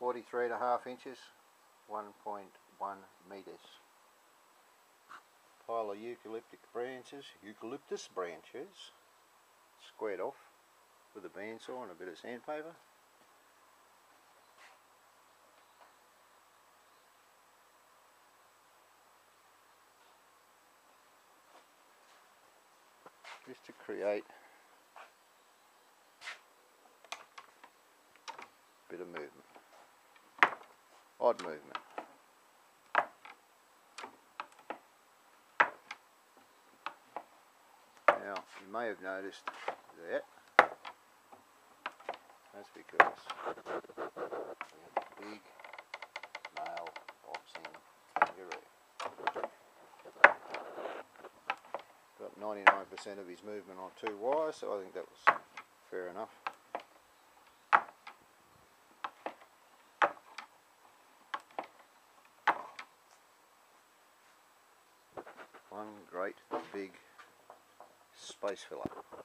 43.5 inches, 1.1 meters. Pile of eucalyptus branches, squared off with a bandsaw and a bit of sandpaper. Just to create a bit of movement, odd movement. Now you may have noticed that that's because we have a big male boxing kangaroo. Got 99% of his movement on 2 wires, so I think that was fair enough. One great big space filler.